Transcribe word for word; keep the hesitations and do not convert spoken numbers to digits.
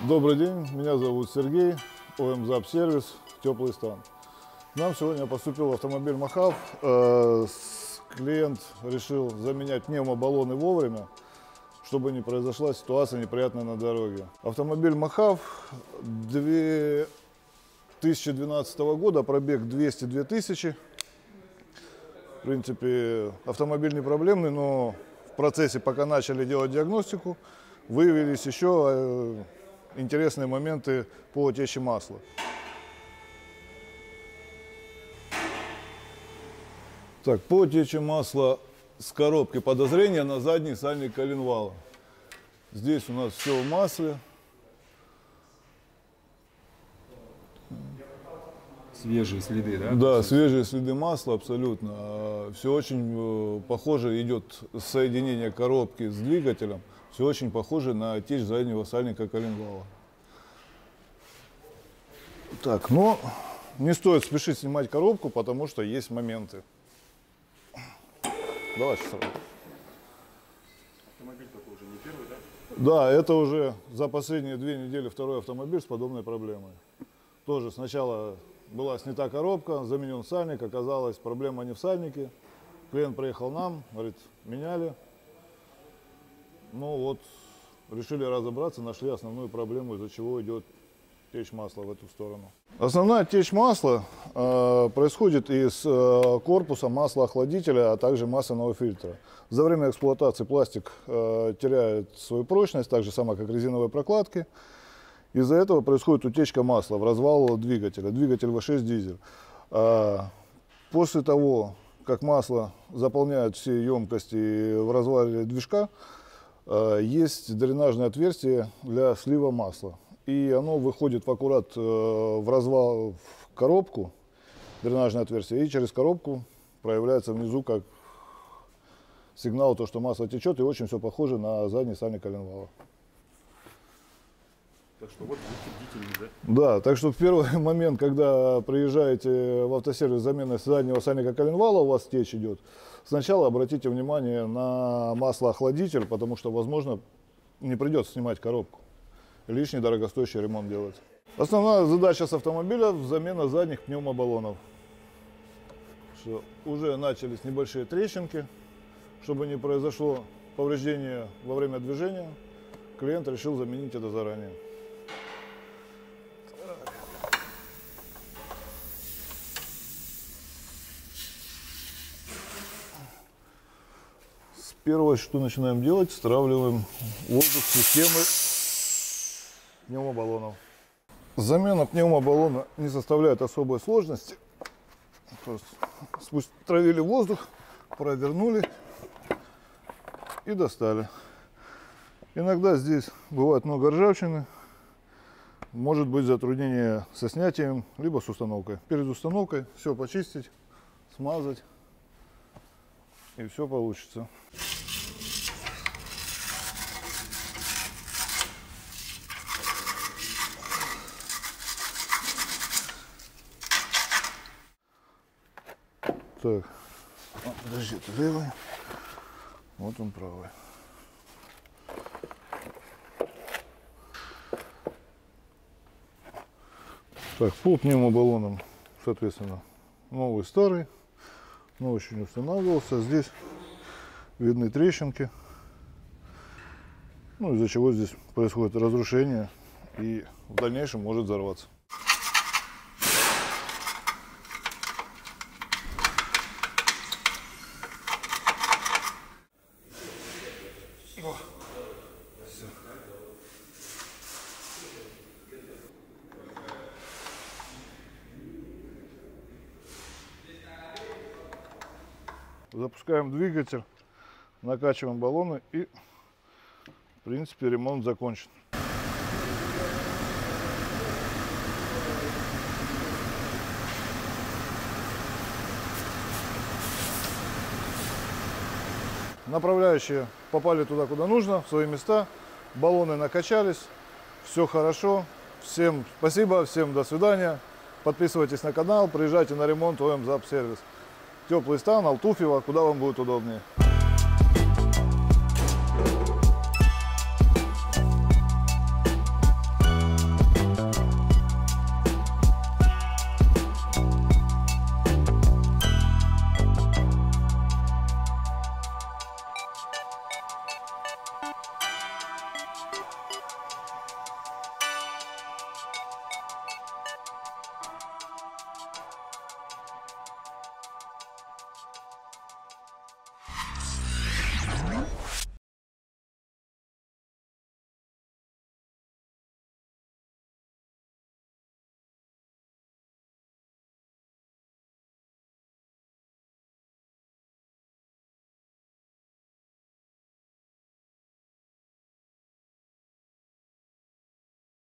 Добрый день, меня зовут Сергей, ОМЗАП-сервис, Теплый стан. К нам сегодня поступил автомобиль Махав. Клиент решил заменять пневмобаллоны вовремя, чтобы не произошла ситуация неприятная на дороге. Автомобиль Махав две тысячи двенадцатого года, пробег двести две тысячи. В принципе, автомобиль не проблемный, но в процессе, пока начали делать диагностику, выявились еще интересные моменты по тече масла. Так, по тече масла с коробки подозрения на задний сальник коленвала. Здесь у нас все в масле. Свежие следы, да? Да, свежие следы масла абсолютно. Все очень похоже, идет соединение коробки с двигателем. Все очень похоже на течь заднего сальника коленвала. Так, но не стоит спешить снимать коробку, потому что есть моменты. Давайте сразу. Автомобиль такой уже не первый, да? Да, это уже за последние две недели второй автомобиль с подобной проблемой. Тоже сначала была снята коробка, заменен сальник, оказалось, проблема не в сальнике. Клиент приехал нам, говорит, меняли. Ну вот, решили разобраться, нашли основную проблему, из-за чего идет течь масла в эту сторону. Основная течь масла э, происходит из э, корпуса маслоохладителя, а также масляного фильтра. За время эксплуатации пластик э, теряет свою прочность, так же само, как резиновые прокладки. Из-за этого происходит утечка масла в развал двигателя, двигатель вэ шесть дизель. Э, после того, как масло заполняет все емкости в развале движка, э, есть дренажное отверстие для слива масла. И оно выходит в аккурат э, в развал, в коробку, дренажное отверстие, и через коробку проявляется внизу как сигнал, то, что масло течет, и очень все похоже на задний сальник коленвала. Так что вот будьте бдительны, да? Да, так что в первый момент, когда приезжаете в автосервис с заменой заднего сальника коленвала, у вас течь идет, сначала обратите внимание на маслоохладитель, потому что, возможно, не придется снимать коробку. Лишний дорогостоящий ремонт делать. Основная задача с автомобиля – замена задних пневмобаллонов. Что уже начались небольшие трещинки. Чтобы не произошло повреждение во время движения, клиент решил заменить это заранее. Первое, что начинаем делать, стравливаем воздух системы пневмобаллонов. Замена пневмобаллона не составляет особой сложности. Просто стравили воздух, провернули и достали. Иногда здесь бывает много ржавчины, может быть затруднение со снятием, либо с установкой. Перед установкой все почистить, смазать, и все получится. Так, о, подожди, это левый, вот он правый. Так, по пневмобаллонам, соответственно, новый, старый, новый еще не устанавливался. Здесь видны трещинки, ну, из-за чего здесь происходит разрушение и в дальнейшем может взорваться. Запускаем двигатель, накачиваем баллоны и, в принципе, ремонт закончен. Направляющие попали туда, куда нужно, в свои места. Баллоны накачались. Все хорошо. Всем спасибо, всем до свидания. Подписывайтесь на канал, приезжайте на ремонт ОМЗАП-сервис. Теплый стан, Алтуфьево, куда вам будет удобнее.